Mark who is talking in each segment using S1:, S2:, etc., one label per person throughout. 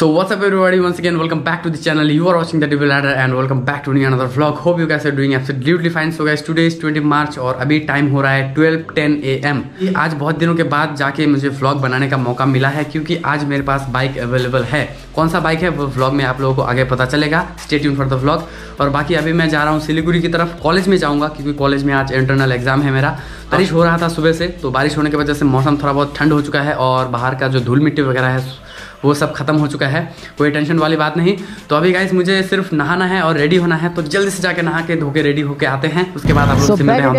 S1: So what's up everybody, once again welcome back to the channel. You are watching the Devil Ladder and welcome back to another vlog. Hope you guys are doing absolutely fine. So guys, today is 20 मार्च और अभी time हो रहा है 12:10 AM। आज बहुत दिनों के बाद जाके मुझे व्लॉग बनाने का मौका मिला है क्योंकि आज मेरे पास बाइक अवेलेबल है। कौन सा बाइक है वो व्लॉग में आप लोगों को आगे पता चलेगा। Stay tune for the vlog. और बाकी अभी मैं जा रहा हूँ सिलीगुड़ी की तरफ, कॉलेज में जाऊँगा क्योंकि कॉलेज में आज इंटरनल एग्जाम है मेरा। बारिश हो रहा था सुबह से, तो बारिश होने की वजह से मौसम थोड़ा बहुत ठंड हो चुका है और बाहर का जो धूल मिट्टी वगैरह है वो सब खत्म हो चुका है। कोई टेंशन वाली बात नहीं। तो अभी गाइस मुझे सिर्फ नहाना है और रेडी होना है, तो जल्दी से जाके नहा के धो के रेडी होके आते हैं। उसके बाद आप लोग से मिलते हैं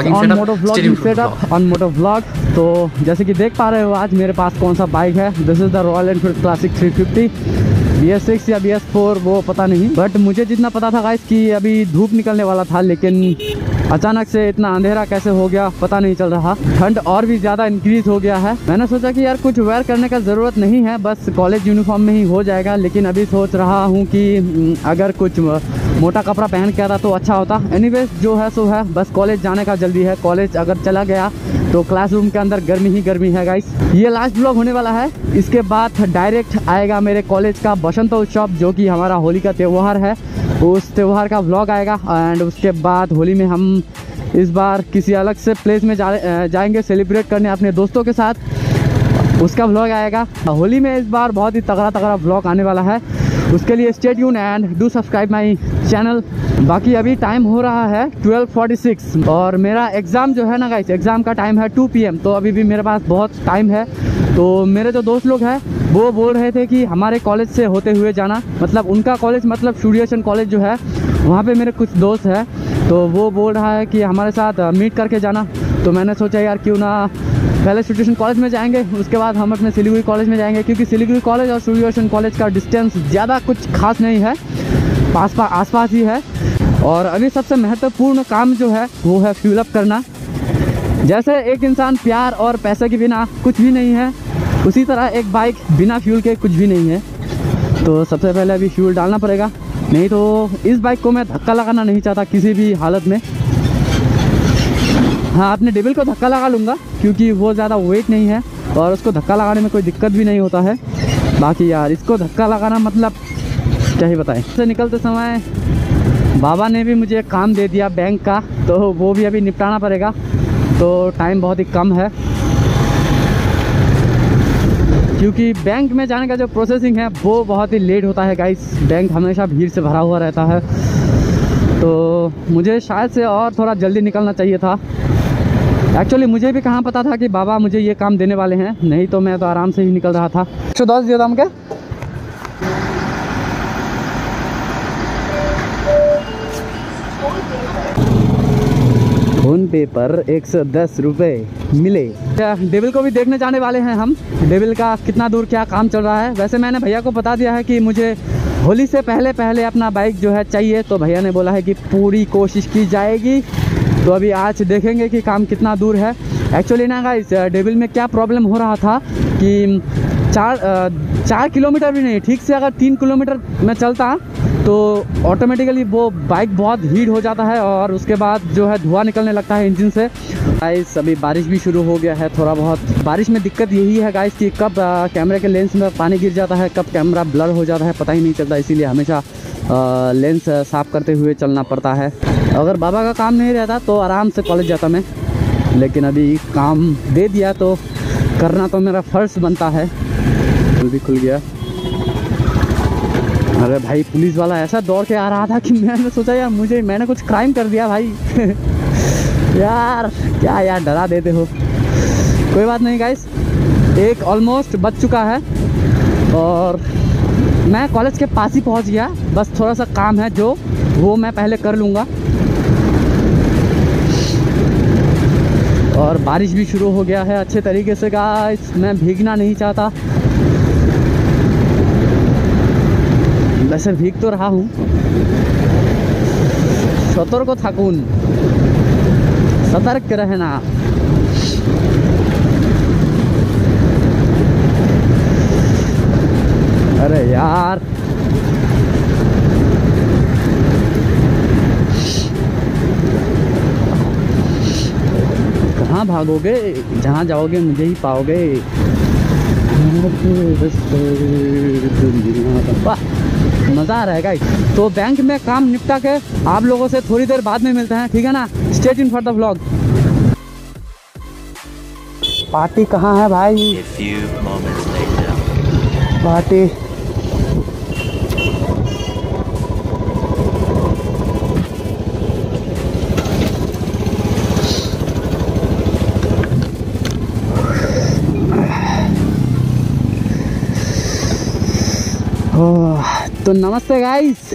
S1: moto vlogging
S2: on moto vlog. तो जैसे कि देख पा रहे हो आज मेरे पास कौन सा बाइक है। This is the Royal Enfield classic 350 BS6 या BS4 वो पता नहीं, बट मुझे जितना पता था गाइस कि अभी धूप निकलने वाला था, लेकिन अचानक से इतना अंधेरा कैसे हो गया पता नहीं चल रहा। ठंड और भी ज़्यादा इंक्रीज हो गया है। मैंने सोचा कि यार कुछ वेयर करने का ज़रूरत नहीं है, बस कॉलेज यूनिफॉर्म में ही हो जाएगा। लेकिन अभी सोच रहा हूँ कि अगर कुछ मोटा कपड़ा पहन के आता तो अच्छा होता। एनीवेज जो है सो है, बस कॉलेज जाने का जल्दी है। कॉलेज अगर चला गया तो क्लासरूम के अंदर गर्मी ही गर्मी है गाइस। ये लास्ट ब्लॉग होने वाला है। इसके बाद डायरेक्ट आएगा मेरे कॉलेज का बसंत उत्सव, जो कि हमारा होली का त्यौहार है। उस त्यौहार का व्लॉग आएगा एंड उसके बाद होली में हम इस बार किसी अलग से प्लेस में जाएंगे सेलिब्रेट करने अपने दोस्तों के साथ। उसका व्लॉग आएगा। होली में इस बार बहुत ही तगड़ा तगड़ा व्लॉग आने वाला है। उसके लिए stay tune and do subscribe my channel. बाकी अभी टाइम हो रहा है 12:46 और मेरा एग्ज़ाम जो है ना गाइस, एग्ज़ाम का टाइम है 2 PM। तो अभी भी मेरे पास बहुत टाइम है। तो मेरे जो दोस्त लोग हैं वो बोल रहे थे कि हमारे कॉलेज से होते हुए जाना, मतलब उनका कॉलेज मतलब सूर्यशन कॉलेज जो है वहाँ पे मेरे कुछ दोस्त हैं, तो वो बोल रहा है कि हमारे साथ मीट करके जाना। तो मैंने सोचा यार क्यों ना पहले सूर्यशन कॉलेज में जाएंगे, उसके बाद हम अपने सिलीगुड़ी कॉलेज में जाएंगे, क्योंकि सिलीगुड़ी कॉलेज और सूर्यशन कॉलेज का डिस्टेंस ज़्यादा कुछ खास नहीं है, आसपास ही है। और अभी सबसे महत्वपूर्ण काम जो है वो है फ्यूल अप करना। जैसे एक इंसान प्यार और पैसे के बिना कुछ भी नहीं है, उसी तरह एक बाइक बिना फ्यूल के कुछ भी नहीं है। तो सबसे पहले अभी फ्यूल डालना पड़ेगा, नहीं तो इस बाइक को मैं धक्का लगाना नहीं चाहता किसी भी हालत में। हाँ, अपने डेविल को धक्का लगा लूँगा क्योंकि वो ज़्यादा वेट नहीं है और उसको धक्का लगाने में कोई दिक्कत भी नहीं होता है। बाकी यार इसको धक्का लगाना मतलब क्या ही बताएं। से निकलते समय बाबा ने भी मुझे काम दे दिया बैंक का, तो वो भी अभी निपटाना पड़ेगा। तो टाइम बहुत ही कम है क्योंकि बैंक में जाने का जो प्रोसेसिंग है वो बहुत ही लेट होता है गाइस। बैंक हमेशा भीड़ से भरा हुआ रहता है, तो मुझे शायद से और थोड़ा जल्दी निकलना चाहिए था। एक्चुअली मुझे भी कहाँ पता था कि बाबा मुझे ये काम देने वाले हैं, नहीं तो मैं तो आराम से ही निकल रहा था। 110 दिया दाम क्या? फोन पे पर 110 रुपये मिले। डेविल को भी देखने जाने वाले हैं हम, डेविल का कितना दूर क्या काम चल रहा है। वैसे मैंने भैया को बता दिया है कि मुझे होली से पहले अपना बाइक जो है चाहिए, तो भैया ने बोला है कि पूरी कोशिश की जाएगी। तो अभी आज देखेंगे कि काम कितना दूर है। एक्चुअली ना गाइस, डेविल में क्या प्रॉब्लम हो रहा था कि 4 किलोमीटर भी नहीं, ठीक से अगर 3 किलोमीटर मैं चलता तो ऑटोमेटिकली वो बाइक बहुत हीट हो जाता है और उसके बाद जो है धुआं निकलने लगता है इंजन से। गाइस अभी बारिश भी शुरू हो गया है थोड़ा बहुत। बारिश में दिक्कत यही है गाइस कि कब कैमरे के लेंस में पानी गिर जाता है, कब कैमरा ब्लर हो जाता है, पता ही नहीं चलता। इसीलिए हमेशा लेंस साफ़ करते हुए चलना पड़ता है। अगर बाबा का काम नहीं रहता तो आराम से कॉलेज जाता मैं, लेकिन अभी काम दे दिया तो करना तो मेरा फ़र्ज बनता है। भी खुल गया। अरे भाई, पुलिस वाला ऐसा दौड़ के आ रहा था कि मैंने सोचा यार मैंने कुछ क्राइम कर दिया भाई। यार क्या यार डरा देते हो। कोई बात नहीं गाइस, एक ऑलमोस्ट बच चुका है और मैं कॉलेज के पास ही पहुंच गया। बस थोड़ा सा काम है जो वो मैं पहले कर लूँगा। और बारिश भी शुरू हो गया है अच्छे तरीके से गाइस। मैं भीगना नहीं चाहता, वैसे भीग तो रहा हूँ। सतर्क থাকুন, सतर्क रहना। अरे यार कहाँ भागोगे, जहाँ जाओगे मुझे ही पाओगे। वाह, मज़ा आ रहा है गाइस। तो बैंक में काम निपटा के आप लोगों से थोड़ी देर बाद में मिलते हैं, ठीक है ना। Stay tuned for the vlog. Party कहाँ है भाई? पार्टी तो नमस्ते गाइस।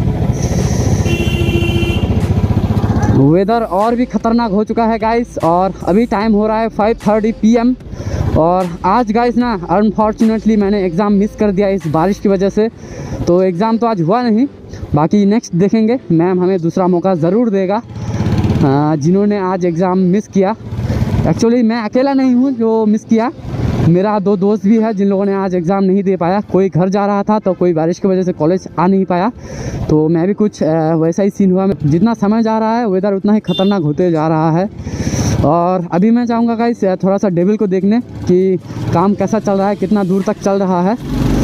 S2: वेदर और भी ख़तरनाक हो चुका है गाइस, और अभी टाइम हो रहा है 5:30 PM। और आज गाइस ना अनफॉर्चुनेटली मैंने एग्ज़ाम मिस कर दिया इस बारिश की वजह से। तो एग्ज़ाम तो आज हुआ नहीं, बाकी नेक्स्ट देखेंगे। मैम हमें दूसरा मौका ज़रूर देगा जिन्होंने आज एग्ज़ाम मिस किया। एक्चुअली मैं अकेला नहीं हूँ जो मिस किया, मेरा 2 दोस्त भी है जिन लोगों ने आज एग्ज़ाम नहीं दे पाया। कोई घर जा रहा था तो कोई बारिश की वजह से कॉलेज आ नहीं पाया। तो मैं भी कुछ वैसा ही सीन हुआ। जितना समय जा रहा है वेदर उतना ही ख़तरनाक होते जा रहा है। और अभी मैं चाहूँगा गाइस थोड़ा सा डेविल को देखने कि काम कैसा चल रहा है, कितना दूर तक चल रहा है।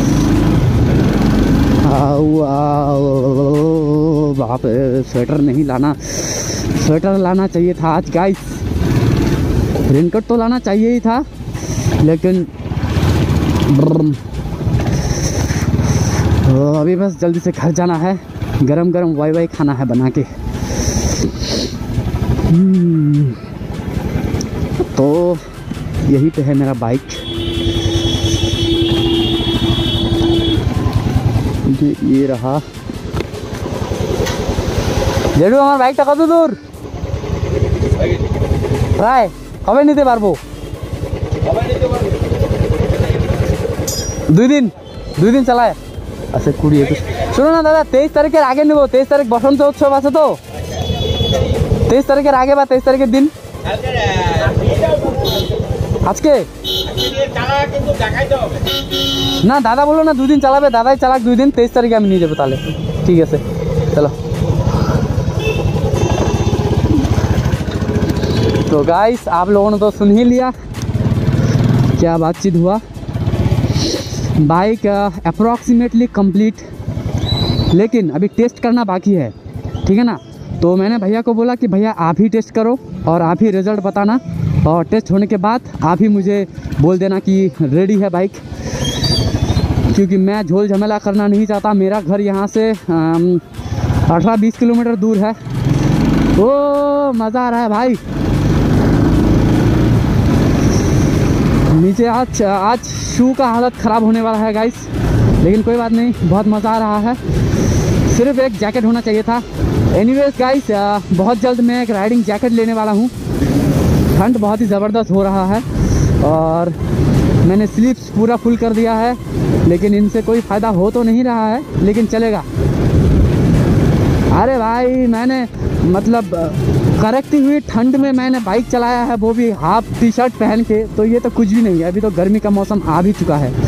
S2: बाप रे, स्वेटर नहीं लाना, स्वेटर लाना चाहिए था आज गाइस। रेनकोट तो लाना चाहिए ही था, लेकिन अभी बस जल्दी से घर जाना है, गरम गरम वाई वाई खाना है बना के। तो यही पे है मेरा बाइक। ये रहा जेडू, हमार बाइकটা কত দূর? প্রায় কবে নিতে পারবো? 2 दिन চালায় আচ্ছা 20-21। শোনো না দাদা, 23 তারিখের আগে নেব। 23 তারিখ বসন্ত উৎসব আছে তো, 23 তারিখের আগে বা 23 তারিখের দিন। আজকে না, দাদা বললো না 2 दिन চালাবে, দাদাই চালাক 2 दिन। 23 তারিখে আমি নিয়ে যাবো তাহলে। ঠিক আছে চলো। तो गाइस आप लोगों ने तो सुन ही लिया क्या बातचीत हुआ। बाइक अप्रॉक्सीमेटली कंप्लीट, लेकिन अभी टेस्ट करना बाकी है, ठीक है ना। तो मैंने भैया को बोला कि भैया आप ही टेस्ट करो और आप ही रिज़ल्ट बताना, और टेस्ट होने के बाद आप ही मुझे बोल देना कि रेडी है बाइक। क्योंकि मैं झोल झमेला करना नहीं चाहता। मेरा घर यहाँ से 18-20 किलोमीटर दूर है। ओ मज़ा आ रहा है भाई। नीचे आज शू का हालत ख़राब होने वाला है गाइस, लेकिन कोई बात नहीं, बहुत मज़ा आ रहा है। सिर्फ एक जैकेट होना चाहिए था। एनीवेज गाइस बहुत जल्द मैं एक राइडिंग जैकेट लेने वाला हूँ। ठंड बहुत ही ज़बरदस्त हो रहा है और मैंने स्लीव्स पूरा फुल कर दिया है, लेकिन इनसे कोई फ़ायदा हो तो नहीं रहा है, लेकिन चलेगा। अरे भाई मैंने मतलब कड़कती हुई ठंड में मैंने बाइक चलाया है, वो भी हाफ टी-शर्ट पहन के। तो ये तो कुछ भी नहीं है। अभी तो गर्मी का मौसम आ भी चुका है।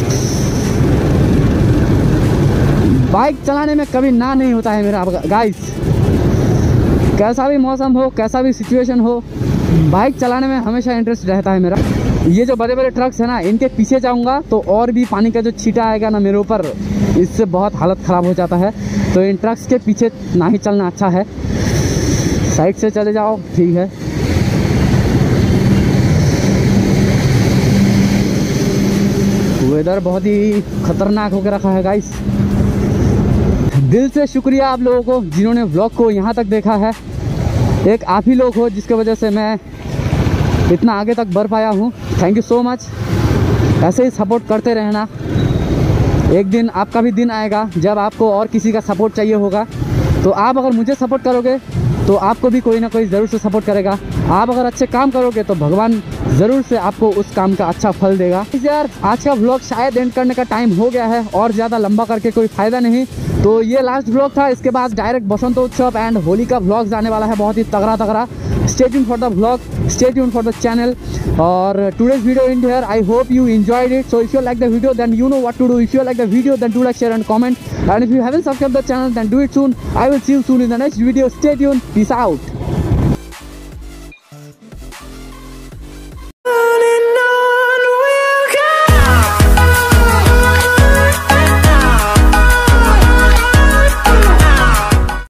S2: बाइक चलाने में कभी ना नहीं होता है मेरा गाइस। कैसा भी मौसम हो, कैसा भी सिचुएशन हो, बाइक चलाने में हमेशा इंटरेस्ट रहता है मेरा। ये जो बड़े बड़े ट्रक्स है ना, इनके पीछे जाऊंगा तो और भी पानी का जो छींटा आएगा ना मेरे ऊपर, इससे बहुत हालत ख़राब हो जाता है। तो इन ट्रक्स के पीछे ना ही चलना अच्छा है, साइड से चले जाओ, ठीक है। वेदर बहुत ही खतरनाक होकर रखा है गाइस। दिल से शुक्रिया आप लोगों को जिन्होंने व्लॉग को यहाँ तक देखा है। एक आप ही लोग हो जिसके वजह से मैं इतना आगे तक बढ़ पाया हूँ। Thank you so much. ऐसे ही सपोर्ट करते रहना। एक दिन आपका भी दिन आएगा जब आपको और किसी का सपोर्ट चाहिए होगा। तो आप अगर मुझे सपोर्ट करोगे तो आपको भी कोई ना कोई ज़रूर से सपोर्ट करेगा। आप अगर अच्छे काम करोगे तो भगवान ज़रूर से आपको उस काम का अच्छा फल देगा। यार आज का व्लॉग शायद एंड करने का टाइम हो गया है, और ज़्यादा लंबा करके कोई फ़ायदा नहीं। तो ये लास्ट व्लॉग था। इसके बाद डायरेक्ट बसंत उत्सव एंड होली का व्लॉग आने वाला है, बहुत ही तगड़ा। Stay tuned for the vlog, stay tuned for the channel. और today's video in here, I hope you enjoyed it. So if you like the video, then you know what to do. If you like the video, then do like, share and comment. And if you haven't subscribed the channel, then do it soon. I will see you soon in the next video. Stay tuned. Peace out.